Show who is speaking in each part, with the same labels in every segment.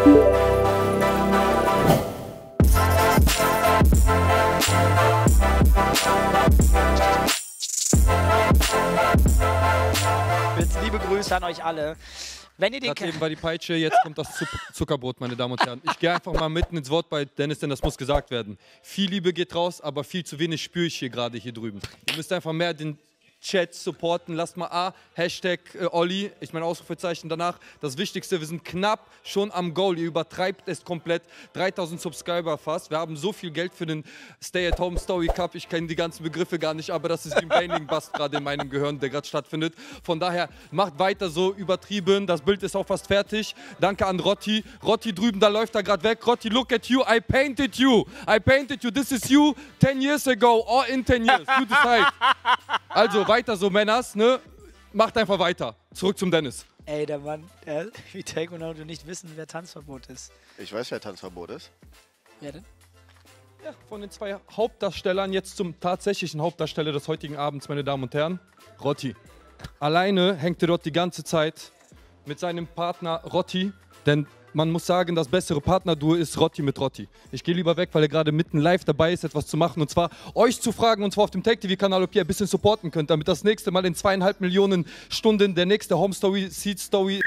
Speaker 1: Liebe Grüße an euch alle. Wenn ihr den
Speaker 2: eben war die Peitsche, jetzt kommt das Zuckerbrot, meine Damen und Herren. Ich gehe einfach mal mitten ins Wort bei Dennis, denn das muss gesagt werden. Viel Liebe geht raus, aber viel zu wenig spüre ich hier gerade hier drüben. Ihr müsst einfach mehr den Chat supporten. Lasst mal A, Hashtag Olli, ich meine Ausrufezeichen danach. Das Wichtigste, wir sind knapp schon am Goal. Ihr übertreibt es komplett. 3000 Subscriber fast. Wir haben so viel Geld für den Stay-at-Home-Story Cup. Ich kenne die ganzen Begriffe gar nicht, aber das ist wie ein Bailing-Bust gerade in meinem Gehirn, der gerade stattfindet. Von daher, macht weiter so übertrieben. Das Bild ist auch fast fertig. Danke an Rotti. Rotti drüben, da läuft er gerade weg. Rotti, look at you. I painted you. I painted you. This is you 10 years ago or in 10 years. You decide. Also, weiter so, Männers, ne? Macht einfach weiter. Zurück zum Dennis.
Speaker 1: Ey, der Mann, wie Take und Auto nicht wissen, wer Tanzverbot ist.
Speaker 3: Ich weiß, wer Tanzverbot ist.
Speaker 1: Wer denn?
Speaker 2: Ja, von den zwei Hauptdarstellern jetzt zum tatsächlichen Hauptdarsteller des heutigen Abends, meine Damen und Herren. Rotti. Alleine hängt er dort die ganze Zeit mit seinem Partner Rotti, denn man muss sagen, das bessere Partnerduo ist Rotti mit Rotti. Ich gehe lieber weg, weil er gerade mitten live dabei ist, etwas zu machen. Und zwar euch zu fragen, und zwar auf dem Take-TV-Kanal, ob ihr ein bisschen supporten könnt, damit das nächste Mal in 2,5 Millionen Stunden der nächste Home-Story, Seed-Story,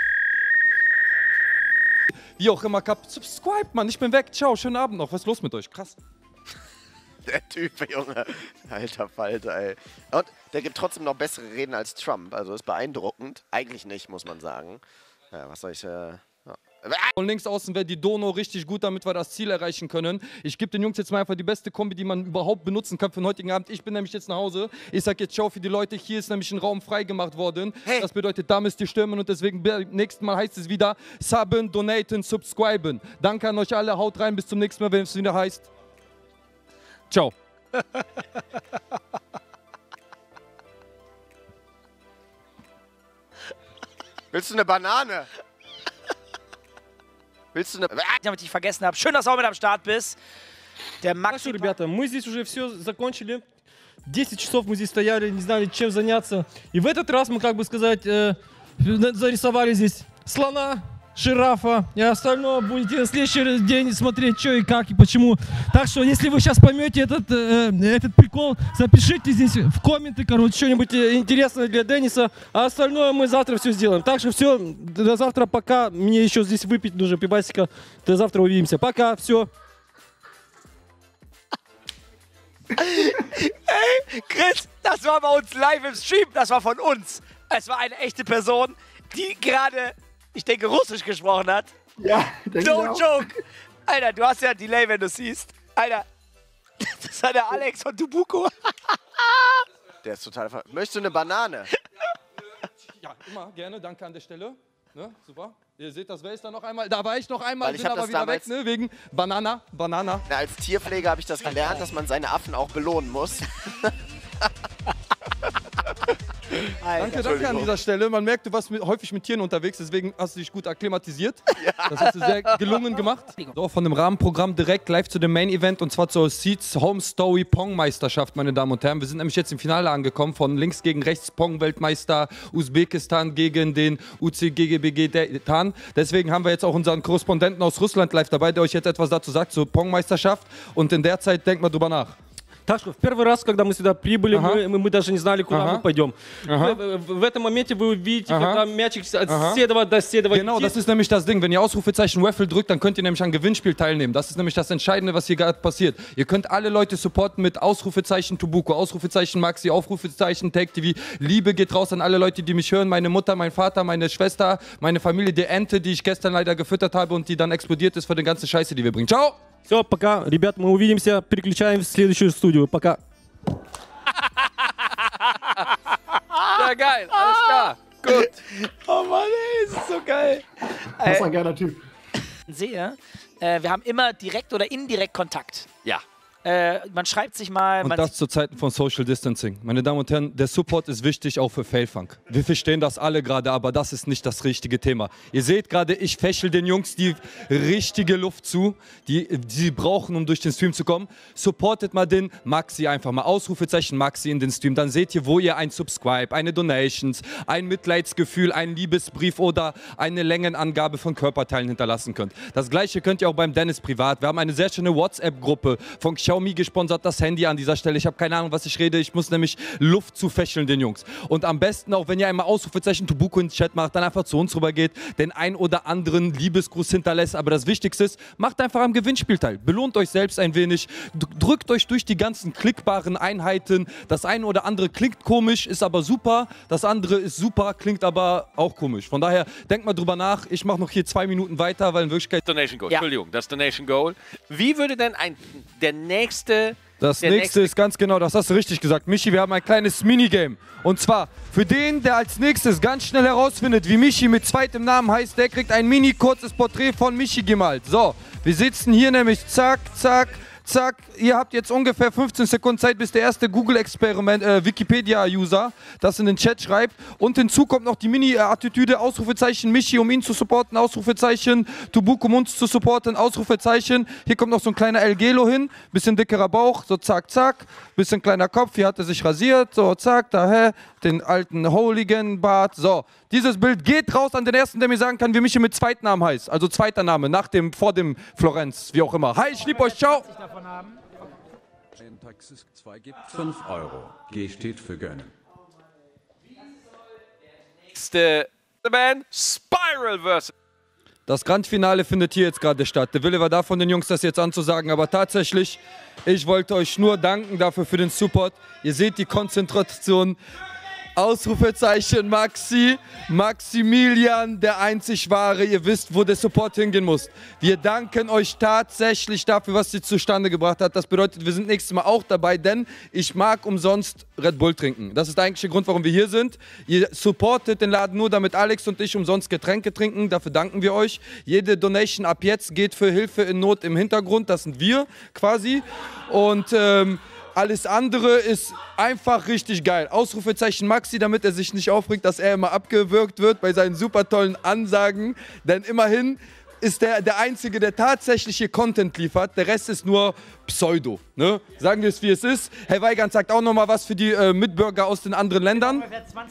Speaker 2: wie auch immer, subscribe, Mann. Ich bin weg. Ciao, schönen Abend noch. Was ist los mit euch? Krass.
Speaker 3: Der Typ, Junge. Alter Falter, ey. Und der gibt trotzdem noch bessere Reden als Trump. Also ist beeindruckend. Eigentlich nicht, muss man sagen. Ja, was soll ich...
Speaker 2: Und links außen wäre die Dono richtig gut, damit wir das Ziel erreichen können. Ich gebe den Jungs jetzt mal einfach die beste Kombi, die man überhaupt benutzen kann für den heutigen Abend. Ich bin nämlich jetzt nach Hause. Ich sag jetzt ciao für die Leute. Hier ist nämlich ein Raum freigemacht worden. Hey. Das bedeutet, da müsst ihr stürmen und deswegen beim nächsten Mal heißt es wieder subben, donaten, subscriben. Danke an euch alle. Haut rein. Bis zum nächsten Mal, wenn es wieder heißt. Ciao.
Speaker 3: Willst du eine Banane? Willst du eine...
Speaker 1: Damit ich vergessen habe. Schön, dass du auch mit am Start bist. Der Max.
Speaker 4: Хорошо, ребята, мы здесь уже все закончили. 10 часов мы здесь стояли, не знали, чем заняться. И в этот раз мы, как бы сказать, зарисовали здесь слона, жирафа. И остальное будете на следующий день смотреть, что и как, и почему. Так что, если вы сейчас поймете этот прикол, запишите здесь в комменты, короче, что-нибудь интересное для Денниса. А остальное мы завтра все сделаем. Так что все, до завтра, пока. Мне еще здесь выпить нужно пивасика. До завтра увидимся. Пока, все.
Speaker 1: Ey, Chris, das war bei uns live im Stream. Das war von uns. Es war eine echte Person, die gerade, ich denke, Russisch gesprochen hat.
Speaker 5: Ja,
Speaker 1: no joke. Alter, du hast ja ein Delay, wenn du siehst. Alter, das war der Alex von Tubuko.
Speaker 3: Der ist total... Möchtest du eine Banane?
Speaker 2: Ja, immer gerne. Danke an der Stelle. Ne? Super. Ihr seht, das ist da noch einmal. Da war ich noch einmal,
Speaker 3: Weil ich
Speaker 2: bin aber
Speaker 3: das
Speaker 2: wieder
Speaker 3: damals,
Speaker 2: weg, ne? Wegen Banana.
Speaker 3: Na, als Tierpfleger habe ich das gelernt, dass man seine Affen auch belohnen muss.
Speaker 2: Danke an dieser Stelle. Man merkt, du warst häufig mit Tieren unterwegs, deswegen hast du dich gut akklimatisiert. Ja. Das hast du sehr gelungen gemacht. So, von dem Rahmenprogramm direkt live zu dem Main-Event und zwar zur Seeds Home Story Pong-Meisterschaft, meine Damen und Herren. Wir sind nämlich jetzt im Finale angekommen, von links gegen rechts Pong-Weltmeister Usbekistan gegen den UCGGBG Tan. Deswegen haben wir jetzt auch unseren Korrespondenten aus Russland live dabei, der euch jetzt etwas dazu sagt zur Pong-Meisterschaft. Und in der Zeit denkt mal drüber nach.
Speaker 4: Так что в первый раз, когда мы сюда прибыли, мы даже не знали, куда мы пойдем. В этом моменте вы увидите, когда мячик от седова до седова.
Speaker 2: Genau, das ist nämlich das Ding. Wenn ihr Ausrufezeichen Raffle drückt, dann könnt ihr nämlich an Gewinnspiel teilnehmen. Das ist nämlich das Entscheidende, was hier gerade passiert. Ihr könnt alle Leute supporten mit Ausrufezeichen Tubuko, Ausrufezeichen Maxi, Ausrufezeichen Take TV. Liebe geht raus an alle Leute, die mich hören. Meine Mutter, mein Vater, meine Schwester, meine Familie, die Ente, die ich gestern leider gefüttert habe und die dann explodiert ist für die ganze Scheiße, die wir bringen. Ciao!
Speaker 4: Все, пока. Ребят, мы увидимся. Переключаем в следующую студию. Пока.
Speaker 1: Ja, geil. Alles klar. Gut. Oh Mann, ey, das ist so geil.
Speaker 5: Das ist ein geiler Typ.
Speaker 1: Sehe, wir haben immer direkt oder indirekt Kontakt.
Speaker 3: Ja.
Speaker 1: Man schreibt sich mal.
Speaker 2: Und das zu Zeiten von Social Distancing. Meine Damen und Herren, der Support ist wichtig auch für Failfunk. Wir verstehen das alle gerade, aber das ist nicht das richtige Thema. Ihr seht gerade, ich fächel den Jungs die richtige Luft zu, die sie brauchen, um durch den Stream zu kommen. Supportet mal den Maxi einfach mal. Ausrufezeichen Maxi in den Stream. Dann seht ihr, wo ihr ein Subscribe, eine Donations, ein Mitleidsgefühl, einen Liebesbrief oder eine Längenangabe von Körperteilen hinterlassen könnt. Das gleiche könnt ihr auch beim Dennis privat. Wir haben eine sehr schöne WhatsApp-Gruppe von Xiaomi gesponsert, das Handy an dieser Stelle. Ich habe keine Ahnung, was ich rede. Ich muss nämlich Luft zufächeln den Jungs. Und am besten auch, wenn ihr einmal Ausrufezeichen Tubuku in den Chat macht, dann einfach zu uns rübergeht, den ein oder anderen Liebesgruß hinterlässt. Aber das Wichtigste ist, macht einfach am Gewinnspiel teil. Belohnt euch selbst ein wenig. Drückt euch durch die ganzen klickbaren Einheiten. Das eine oder andere klingt komisch, ist aber super. Das andere ist super, klingt aber auch komisch. Von daher, denkt mal drüber nach. Ich mache noch hier 2 Minuten weiter, weil in Wirklichkeit...
Speaker 5: Donation Goal, Entschuldigung, das Donation Goal. Wie würde denn der nächste...
Speaker 2: Das nächste ist ganz genau, das hast du richtig gesagt. Michi, wir haben ein kleines Minigame. Und zwar, für den, der als nächstes ganz schnell herausfindet, wie Michi mit zweitem Namen heißt, der kriegt ein mini-kurzes Porträt von Michi gemalt. So, wir sitzen hier nämlich, zack, zack, zack. Ihr habt jetzt ungefähr 15 Sekunden Zeit, bis der erste Wikipedia-User das in den Chat schreibt. Und hinzu kommt noch die Mini-Attitüde, Ausrufezeichen Michi, um ihn zu supporten, Ausrufezeichen Tubuku, um uns zu supporten, Ausrufezeichen. Hier kommt noch so ein kleiner El Gelo hin, bisschen dickerer Bauch, so zack, zack. Bisschen kleiner Kopf, hier hat er sich rasiert, so zack, daher, den alten Hooligan-Bart. So, dieses Bild geht raus an den ersten, der mir sagen kann, wie Michi mit Zweitnamen heißt. Also zweiter Name, vor dem Florenz, wie auch immer. Hi, ich lieb euch, ciao.
Speaker 6: Ein Taxis 2 gibt 5 Euro. G steht für gönnen.
Speaker 5: Nächste Band, Spiral vs.
Speaker 2: Das Grandfinale findet hier jetzt gerade statt. Der Wille war da von den Jungs, das jetzt anzusagen, aber tatsächlich, ich wollte euch nur danken dafür für den Support. Ihr seht die Konzentration. Ausrufezeichen Maxi, Maximilian, der einzig wahre. Ihr wisst, wo der Support hingehen muss. Wir danken euch tatsächlich dafür, was ihr zustande gebracht habt. Das bedeutet, wir sind nächstes Mal auch dabei, denn ich mag umsonst Red Bull trinken. Das ist eigentlich der Grund, warum wir hier sind. Ihr supportet den Laden nur, damit Alex und ich umsonst Getränke trinken. Dafür danken wir euch. Jede Donation ab jetzt geht für Hilfe in Not im Hintergrund. Das sind wir quasi. Und alles andere ist einfach richtig geil. Ausrufezeichen Maxi, damit er sich nicht aufregt, dass er immer abgewürgt wird bei seinen super tollen Ansagen. Denn immerhin ist der Einzige, der tatsächlich hier Content liefert. Der Rest ist nur Pseudo. Ne? Sagen wir es, wie es ist. Herr Weigand sagt auch nochmal was für die Mitbürger aus den anderen Ländern.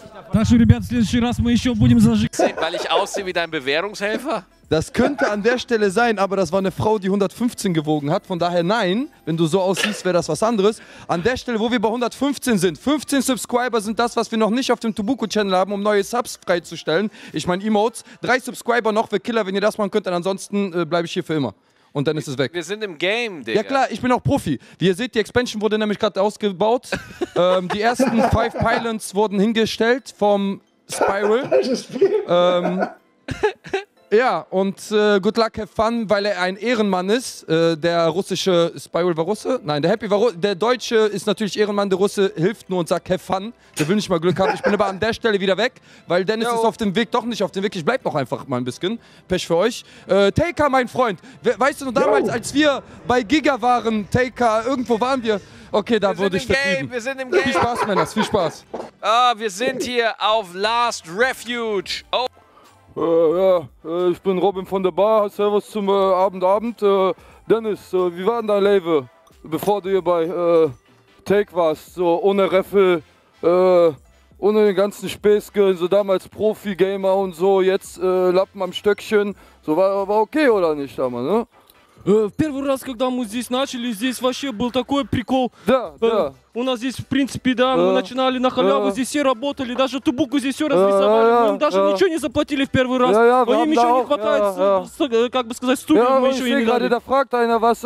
Speaker 5: Weil ich aussehe wie dein Bewährungshelfer?
Speaker 2: Das könnte an der Stelle sein, aber das war eine Frau, die 115 gewogen hat. Von daher nein, wenn du so aussiehst, wäre das was anderes. An der Stelle, wo wir bei 115 sind, 15 Subscriber sind das, was wir noch nicht auf dem Tubuku-Channel haben, um neue Subs freizustellen. Ich meine Emotes. 3 Subscriber noch für Killer, wenn ihr das machen könnt, dann ansonsten bleibe ich hier für immer. Und dann ist es weg.
Speaker 5: Wir sind im Game, Digga.
Speaker 2: Ja klar, ich bin auch Profi. Wie ihr seht, die Expansion wurde nämlich gerade ausgebaut. Die ersten 5 Pylons wurden hingestellt vom Spiral. Ja, und good luck, have fun, weil er ein Ehrenmann ist. Der russische Spiral war Russe? Nein, der Happy war Russe. Der Deutsche ist natürlich Ehrenmann, der Russe hilft nur und sagt have fun. Der will nicht mal Glück haben. Ich bin aber an der Stelle wieder weg, weil Dennis ist auf dem Weg, doch nicht auf dem Weg. Ich bleib noch einfach mal ein bisschen. Pech für euch. Taker, mein Freund. Weißt du noch damals, als wir bei Giga waren, Taker, irgendwo waren wir. Okay, da wurde ich vertrieben.
Speaker 5: Wir sind im Game.
Speaker 2: Viel Spaß, Männers, viel Spaß.
Speaker 5: Wir sind hier auf Last Refuge. Oh.
Speaker 2: Ich bin Robin von der Bar. Servus zum Abend. Dennis, wie war denn dein Leben, bevor du hier bei Take warst? So ohne Reffel, ohne den ganzen Späßchen, so damals Profi-Gamer und so, jetzt Lappen am Stöckchen. So war okay oder nicht damals, ne?
Speaker 4: Первый раз, когда мы здесь начали, здесь вообще был такой прикол.
Speaker 2: Да, да.
Speaker 4: У нас здесь, в принципе, да, мы начинали на халяву, здесь все работали, даже Тубуку здесь все разрисовали, мы им даже ничего не заплатили в первый раз. Им еще не хватает, как бы сказать, студию мы еще и не dали.
Speaker 2: Da fragt einer was,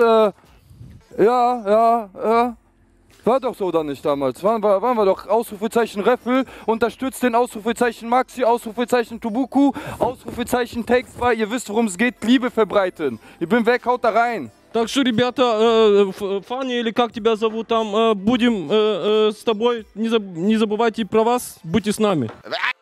Speaker 2: War doch so dann nicht damals. Waren wir doch Ausrufezeichen Reffel, unterstützt den Ausrufezeichen Maxi, Ausrufezeichen Tubuku, Ausrufezeichen Take 2. Ihr wisst, worum es geht, Liebe verbreiten. Ich bin weg, haut da rein.
Speaker 4: Так что, ребята, Фанни, или как тебя зовут там, будем с тобой, не забывайте про вас, будьте с нами.